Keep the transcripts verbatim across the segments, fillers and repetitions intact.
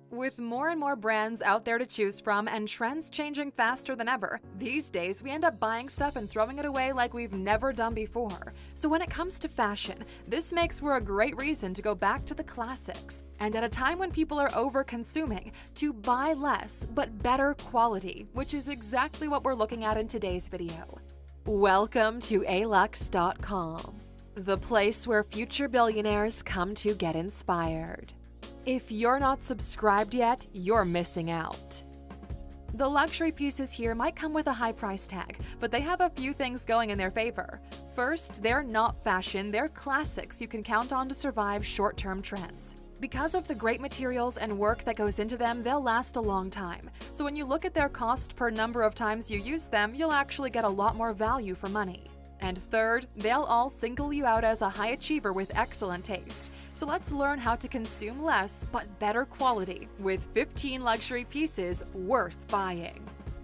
With more and more brands out there to choose from and trends changing faster than ever, these days we end up buying stuff and throwing it away like we've never done before. So when it comes to fashion, this makes for a great reason to go back to the classics. And at a time when people are over-consuming, to buy less but better quality, which is exactly what we're looking at in today's video. Welcome to Alux dot com, the place where future billionaires come to get inspired. If you're not subscribed yet, you're missing out. The luxury pieces here might come with a high price tag, but they have a few things going in their favor. First, they're not fashion, they're classics you can count on to survive short-term trends. Because of the great materials and work that goes into them, they'll last a long time. So when you look at their cost per number of times you use them, you'll actually get a lot more value for money. And third, they'll all single you out as a high achiever with excellent taste. So let's learn how to consume less but better quality with fifteen luxury pieces worth buying.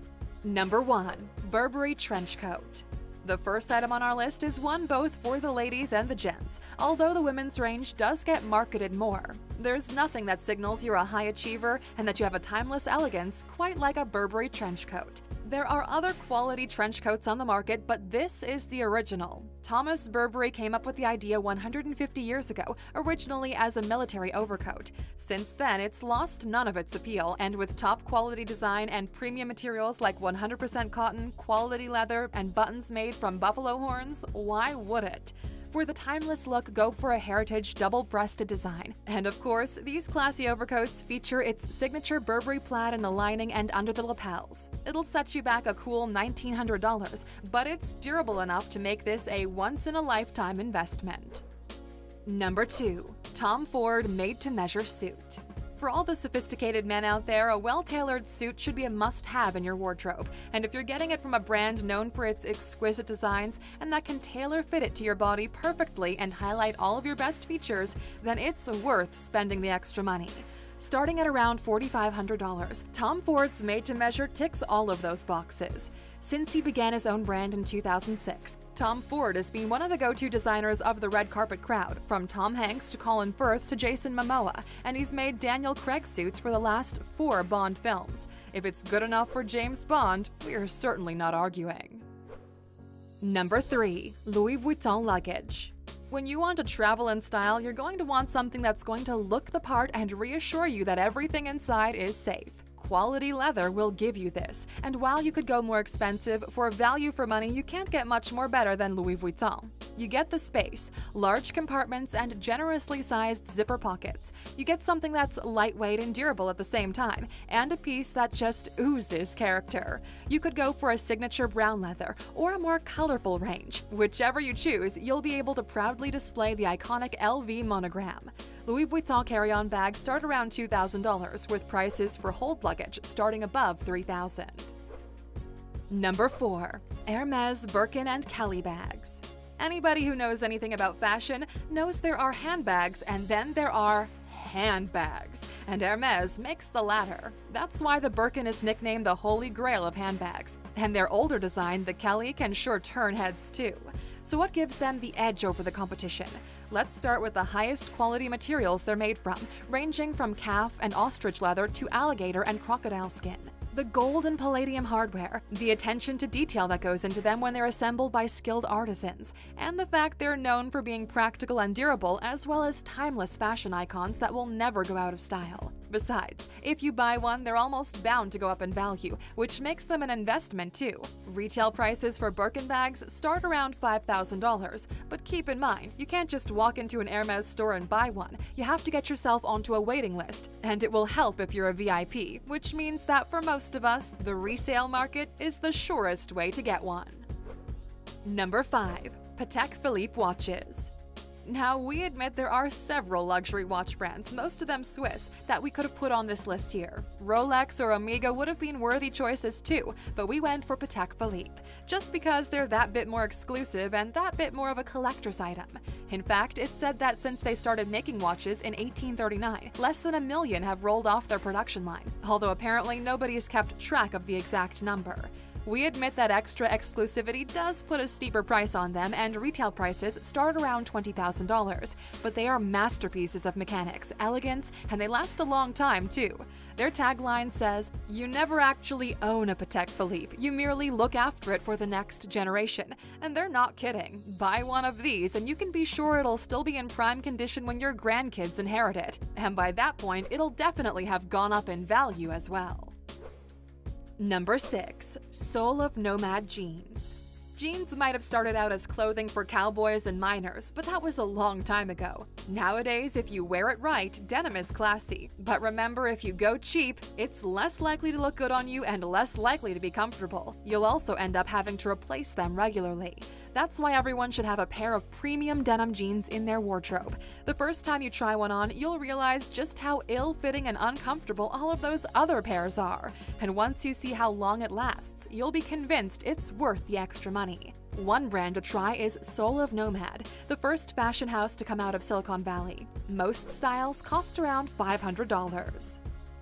Number one. Burberry Trench Coat. The first item on our list is one both for the ladies and the gents, although the women's range does get marketed more. There's nothing that signals you're a high achiever and that you have a timeless elegance quite like a Burberry trench coat. There are other quality trench coats on the market, but this is the original. Thomas Burberry came up with the idea one hundred fifty years ago, originally as a military overcoat. Since then, it's lost none of its appeal, and with top quality design and premium materials like one hundred percent cotton, quality leather, and buttons made from buffalo horns, why would it? For the timeless look, go for a heritage double-breasted design. And of course, these classy overcoats feature its signature Burberry plaid in the lining and under the lapels. It'll set you back a cool nineteen hundred dollars, but it's durable enough to make this a once-in-a-lifetime investment. Number two. Tom Ford Made-to-Measure Suit. For all the sophisticated men out there, a well-tailored suit should be a must-have in your wardrobe. And if you're getting it from a brand known for its exquisite designs and that can tailor-fit it to your body perfectly and highlight all of your best features, then it's worth spending the extra money. Starting at around four thousand five hundred dollars, Tom Ford's Made-to-Measure ticks all of those boxes. Since he began his own brand in two thousand six, Tom Ford has been one of the go-to designers of the red carpet crowd, from Tom Hanks to Colin Firth to Jason Momoa, and he's made Daniel Craig suits for the last four Bond films. If it's good enough for James Bond, we're certainly not arguing. Number three. Louis Vuitton Luggage. When you want to travel in style, you're going to want something that's going to look the part and reassure you that everything inside is safe. Quality leather will give you this, and while you could go more expensive, for value for money you can't get much more better than Louis Vuitton. You get the space, large compartments, and generously sized zipper pockets. You get something that's lightweight and durable at the same time, and a piece that just oozes character. You could go for a signature brown leather or a more colorful range. Whichever you choose, you'll be able to proudly display the iconic L V monogram. Louis Vuitton carry-on bags start around two thousand dollars, with prices for hold luggage starting above three thousand dollars. Number four. Hermes Birkin and Kelly bags. Anybody who knows anything about fashion knows there are handbags and then there are handbags, and Hermes makes the latter. That's why the Birkin is nicknamed the Holy Grail of handbags, and their older design, the Kelly, can sure turn heads too. So what gives them the edge over the competition? Let's start with the highest quality materials they're made from, ranging from calf and ostrich leather to alligator and crocodile skin. The gold and palladium hardware, the attention to detail that goes into them when they're assembled by skilled artisans, and the fact they're known for being practical and durable, as well as timeless fashion icons that will never go out of style. Besides, if you buy one, they're almost bound to go up in value, which makes them an investment too. Retail prices for Birkin bags start around five thousand dollars, but keep in mind, you can't just walk into an Hermes store and buy one. You have to get yourself onto a waiting list, and it will help if you're a V I P, which means that for most of us, the resale market is the surest way to get one. Number five. Patek Philippe watches. Now, we admit there are several luxury watch brands, most of them Swiss, that we could have put on this list here. Rolex or Omega would have been worthy choices too, but we went for Patek Philippe, just because they're that bit more exclusive and that bit more of a collector's item. In fact, it's said that since they started making watches in eighteen thirty-nine, less than a million have rolled off their production line, although apparently nobody's kept track of the exact number. We admit that extra exclusivity does put a steeper price on them, and retail prices start around twenty thousand dollars, but they are masterpieces of mechanics, elegance, and they last a long time too. Their tagline says, "You never actually own a Patek Philippe, you merely look after it for the next generation." And they're not kidding. Buy one of these and you can be sure it'll still be in prime condition when your grandkids inherit it. And by that point, it'll definitely have gone up in value as well. Number six. Soul of Nomad Jeans. Jeans might have started out as clothing for cowboys and miners, but that was a long time ago. Nowadays, if you wear it right, denim is classy. But remember, if you go cheap, it's less likely to look good on you and less likely to be comfortable. You'll also end up having to replace them regularly. That's why everyone should have a pair of premium denim jeans in their wardrobe. The first time you try one on, you'll realize just how ill-fitting and uncomfortable all of those other pairs are. And once you see how long it lasts, you'll be convinced it's worth the extra money. One brand to try is Soul of Nomad, the first fashion house to come out of Silicon Valley. Most styles cost around five hundred dollars.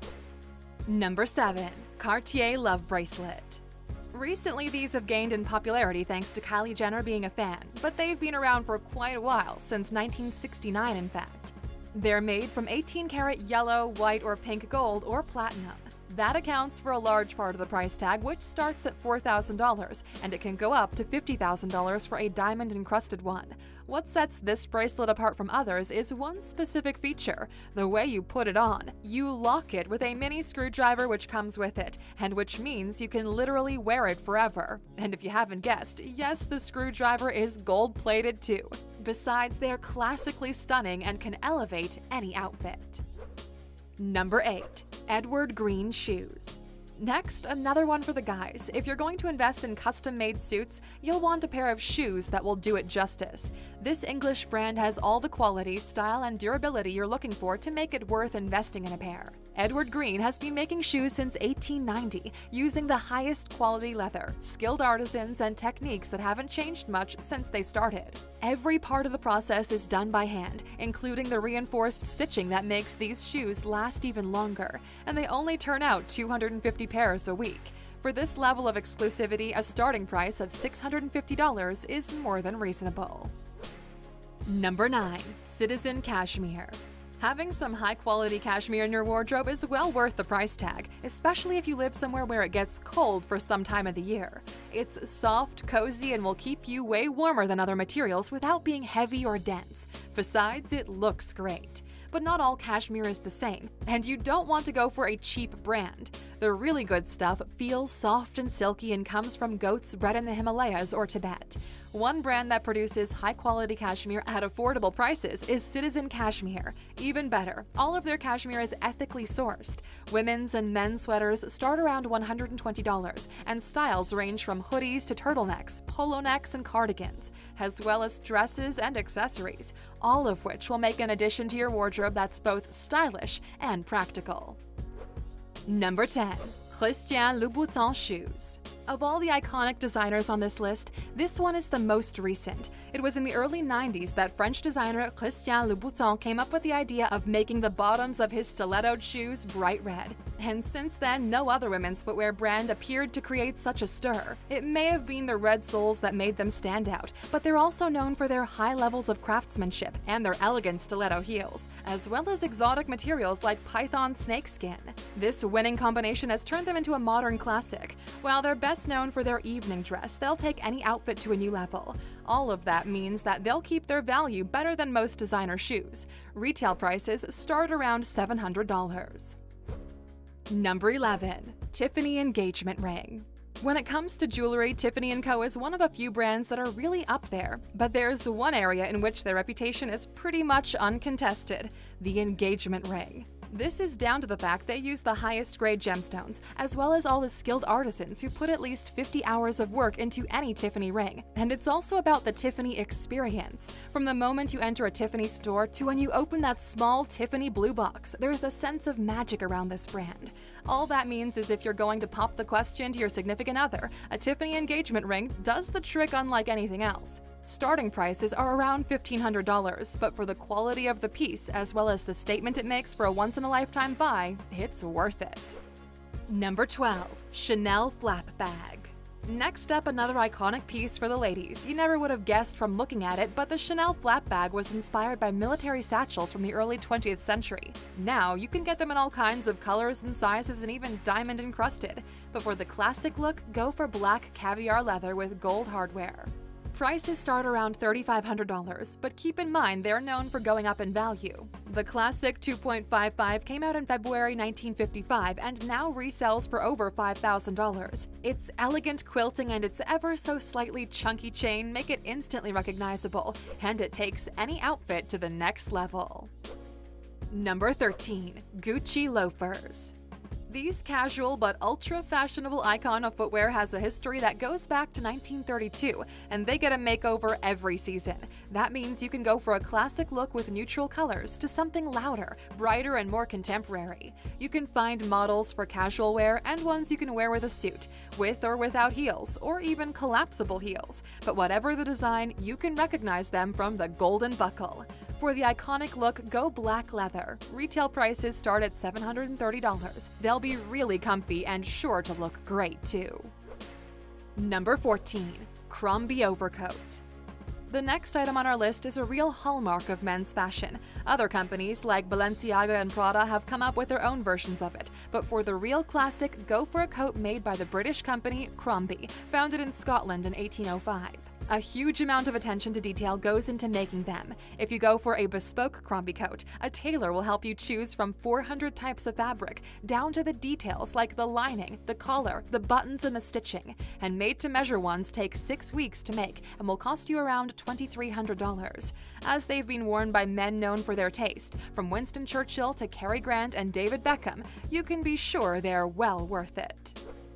Number seven. Cartier Love Bracelet. Recently, these have gained in popularity thanks to Kylie Jenner being a fan, but they've been around for quite a while, since nineteen sixty-nine in fact. They're made from eighteen karat yellow, white, or pink gold, or platinum. That accounts for a large part of the price tag, which starts at four thousand dollars, and it can go up to fifty thousand dollars for a diamond-encrusted one. What sets this bracelet apart from others is one specific feature: the way you put it on. You lock it with a mini screwdriver which comes with it, and which means you can literally wear it forever. And if you haven't guessed, yes, the screwdriver is gold-plated too. Besides, they're classically stunning and can elevate any outfit. Number eight. Edward Green Shoes. Next, another one for the guys. If you're going to invest in custom-made suits, you'll want a pair of shoes that will do it justice. This English brand has all the quality, style, and durability you're looking for to make it worth investing in a pair. Edward Green has been making shoes since eighteen ninety, using the highest quality leather, skilled artisans, and techniques that haven't changed much since they started. Every part of the process is done by hand, including the reinforced stitching that makes these shoes last even longer, and they only turn out two hundred fifty pairs a week. For this level of exclusivity, a starting price of six hundred fifty dollars is more than reasonable. Number nine. Citizen Cashmere. Having some high-quality cashmere in your wardrobe is well worth the price tag, especially if you live somewhere where it gets cold for some time of the year. It's soft, cozy, and will keep you way warmer than other materials without being heavy or dense. Besides, it looks great. But not all cashmere is the same, and you don't want to go for a cheap brand. The really good stuff feels soft and silky and comes from goats bred in the Himalayas or Tibet. One brand that produces high-quality cashmere at affordable prices is Citizen Cashmere. Even better, all of their cashmere is ethically sourced. Women's and men's sweaters start around one hundred twenty dollars, and styles range from hoodies to turtlenecks, polo necks, and cardigans, as well as dresses and accessories, all of which will make an addition to your wardrobe that's both stylish and practical. Number ten. Christian Louboutin Shoes. Of all the iconic designers on this list, this one is the most recent. It was in the early nineties that French designer Christian Louboutin came up with the idea of making the bottoms of his stilettoed shoes bright red. And since then, no other women's footwear brand appeared to create such a stir. It may have been the red soles that made them stand out, but they're also known for their high levels of craftsmanship and their elegant stiletto heels, as well as exotic materials like python snakeskin. This winning combination has turned them into a modern classic. While they're best known for their evening dress, they'll take any outfit to a new level. All of that means that they'll keep their value better than most designer shoes. Retail prices start around seven hundred dollars. Number eleven. Tiffany Engagement Ring. When it comes to jewelry, Tiffany and Co. is one of a few brands that are really up there. But there's one area in which their reputation is pretty much uncontested: the engagement ring. This is down to the fact they use the highest grade gemstones, as well as all the skilled artisans who put at least fifty hours of work into any Tiffany ring. And it's also about the Tiffany experience. From the moment you enter a Tiffany store to when you open that small Tiffany blue box, there's a sense of magic around this brand. All that means is if you're going to pop the question to your significant other, a Tiffany engagement ring does the trick unlike anything else. Starting prices are around fifteen hundred dollars, but for the quality of the piece as well as the statement it makes for a once-in-a-lifetime buy, it's worth it. Number twelve. Chanel Flap Bag. Next up, another iconic piece for the ladies. You never would have guessed from looking at it, but the Chanel flap bag was inspired by military satchels from the early twentieth century. Now, you can get them in all kinds of colors and sizes and even diamond encrusted. But for the classic look, go for black caviar leather with gold hardware. Prices start around three thousand five hundred dollars, but keep in mind they're known for going up in value. The classic two point five five came out in February nineteen fifty-five and now resells for over five thousand dollars. Its elegant quilting and its ever so slightly chunky chain make it instantly recognizable, and it takes any outfit to the next level. Number thirteen. Gucci loafers. These casual but ultra-fashionable icon of footwear has a history that goes back to nineteen thirty-two, and they get a makeover every season. That means you can go for a classic look with neutral colors to something louder, brighter, and more contemporary. You can find models for casual wear and ones you can wear with a suit, with or without heels, or even collapsible heels. But whatever the design, you can recognize them from the golden buckle. For the iconic look, go black leather. Retail prices start at seven hundred thirty dollars. They'll be really comfy and sure to look great too. Number fourteen. Crombie overcoat. The next item on our list is a real hallmark of men's fashion. Other companies like Balenciaga and Prada have come up with their own versions of it, but for the real classic, go for a coat made by the British company Crombie, founded in Scotland in eighteen oh five. A huge amount of attention to detail goes into making them. If you go for a bespoke Crombie coat, a tailor will help you choose from four hundred types of fabric, down to the details like the lining, the collar, the buttons, and the stitching. And made-to-measure ones take six weeks to make and will cost you around two thousand three hundred dollars. As they've been worn by men known for their taste, from Winston Churchill to Cary Grant and David Beckham, you can be sure they're well worth it.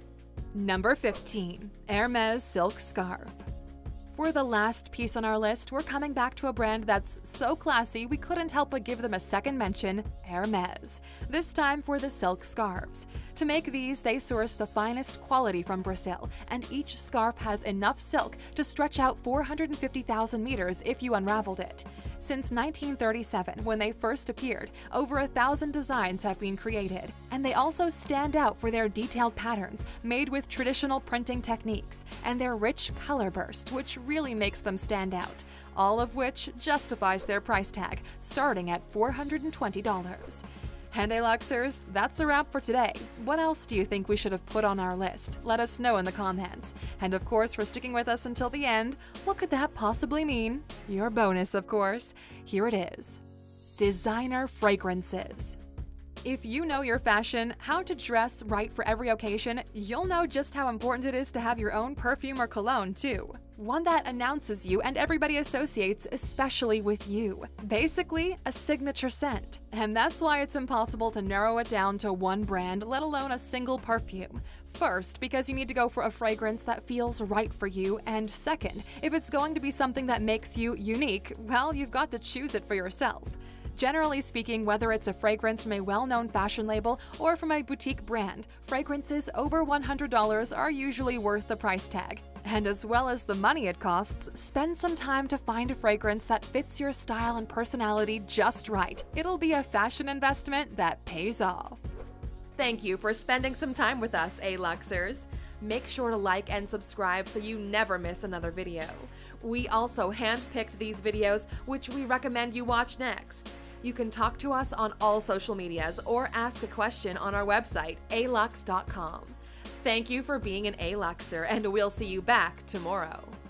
Number fifteen. Hermes silk scarf. For the last piece on our list, we're coming back to a brand that's so classy we couldn't help but give them a second mention, Hermes. This time for the silk scarves. To make these, they source the finest quality from Brazil, and each scarf has enough silk to stretch out four hundred fifty thousand meters if you unraveled it. Since nineteen thirty-seven, when they first appeared, over a thousand designs have been created, and they also stand out for their detailed patterns made with traditional printing techniques and their rich color burst, which really makes them stand out, all of which justifies their price tag, starting at four hundred twenty dollars. And Aluxers, that's a wrap for today. What else do you think we should have put on our list? Let us know in the comments. And of course, for sticking with us until the end, what could that possibly mean? Your bonus, of course. Here it is. Designer fragrances. If you know your fashion, how to dress right for every occasion, you'll know just how important it is to have your own perfume or cologne, too. One that announces you and everybody associates especially with you. Basically, a signature scent. And that's why it's impossible to narrow it down to one brand, let alone a single perfume. First, because you need to go for a fragrance that feels right for you, and second, if it's going to be something that makes you unique, well, you've got to choose it for yourself. Generally speaking, whether it's a fragrance from a well-known fashion label or from a boutique brand, fragrances over one hundred dollars are usually worth the price tag. And as well as the money it costs, spend some time to find a fragrance that fits your style and personality just right. It'll be a fashion investment that pays off. Thank you for spending some time with us, Aluxers. Make sure to like and subscribe so you never miss another video. We also handpicked these videos, which we recommend you watch next. You can talk to us on all social medias or ask a question on our website, Alux dot com. Thank you for being an Aluxer, and we'll see you back tomorrow.